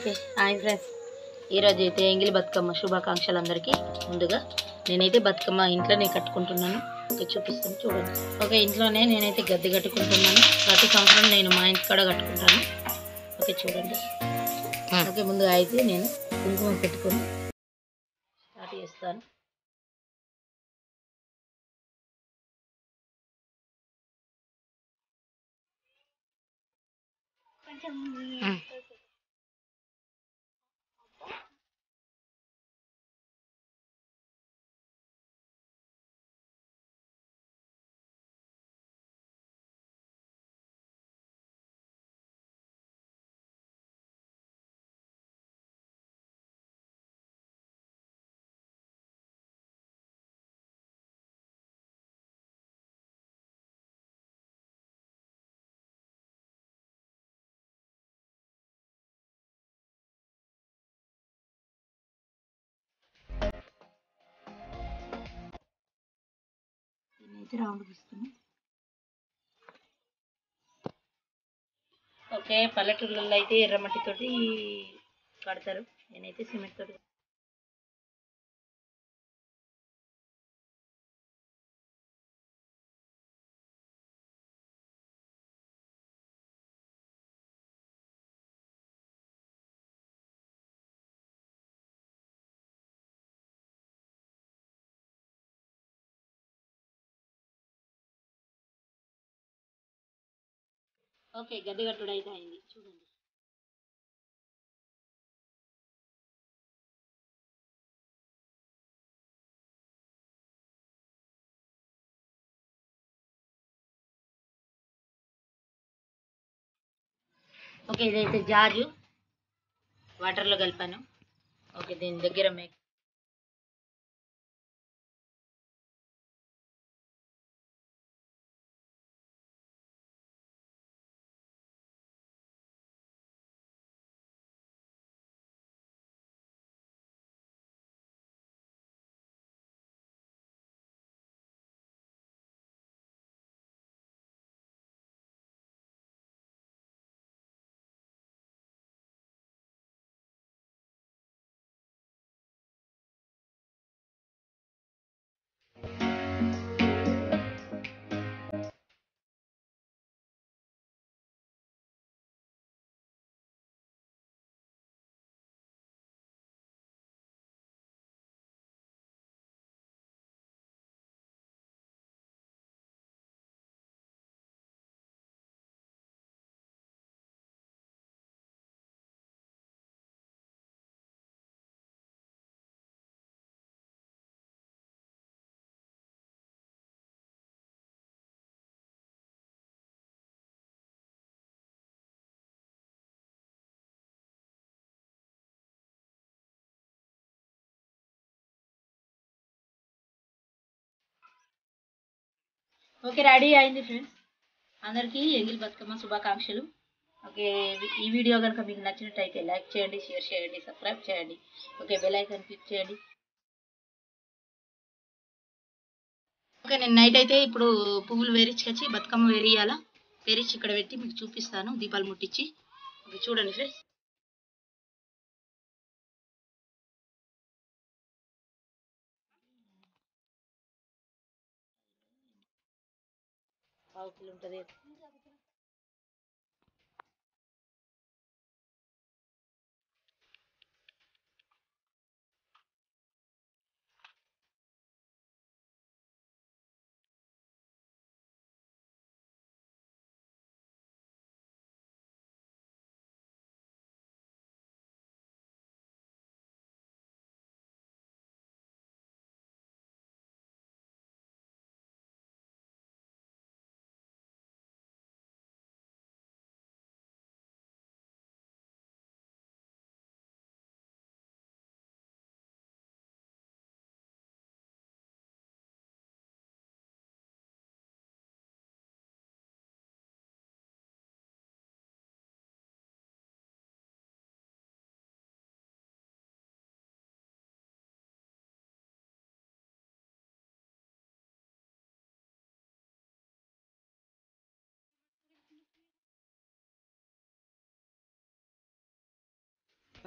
Okay hi friends, ఈరోజు అయితే ఎంగిలి బతుకమ్మ శుభాకాంక్షలు అందరికీ. ముందుగా నేనైతే బతుకమ్మ ఇంట్లోనే కట్టుకుంటున్నాను. ఓకే చూపిస్తాను చూడండి. ఓకే ఇంట్లోనే నేనైతే గద్దె కట్టుకుంటున్నాను. ప్రతి సంవత్సరం నేను మా ఇంటి కాడ కట్టుకుంటాను. ఓకే చూడండి. ఓకే ముందుగా అయితే నేను కుంకుమ పెట్టుకొని స్టార్ట్ చేస్తాను. నేనైతే రౌండ్ గీస్తున్నాను. ఓకే పల్లెటూళ్ళల్లో అయితే ఎర్రమట్టితోటి కడతారు. నేనైతే సిమెంట్ తోటి. ఓకే గద్దె కట్టుడు అయితే అయింది చూడండి. ఓకే ఇదైతే జాజు వాటర్లో కలిపాను. ఓకే దీని దగ్గర ఓకే రెడీ అయింది ఫ్రెండ్స్. అందరికీ ఎంగిల్ బతుకమ్మ శుభాకాంక్షలు. ఓకే ఈ వీడియో కనుక మీకు నచ్చినట్టయితే లైక్ చేయండి, షేర్ చేయండి, సబ్స్క్రైబ్ చేయండి. ఓకే బెల్ ఐకాన్ క్లిక్ చేయండి. ఓకే నేను నైట్ అయితే ఇప్పుడు పువ్వులు వేరించుకొచ్చి బతుకమ్మ వేరియాలా వేరించి ఇక్కడ పెట్టి మీకు చూపిస్తాను దీపాలు ముట్టించి. ఓకే చూడండి ఫ్రెండ్స్. పావు కిలో ఉంటుంది.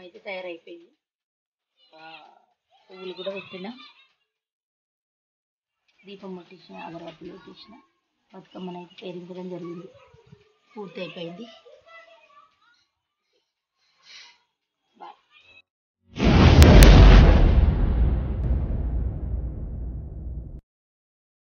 అయితే తయారైపోయింది. పువ్వులు కూడా పెట్టిన, దీపం ముట్టించిన, అగరబత్తులు పెట్టించిన, బతుకమ్మను అయితే పేరించడం జరిగింది. పూర్తి అయిపోయింది.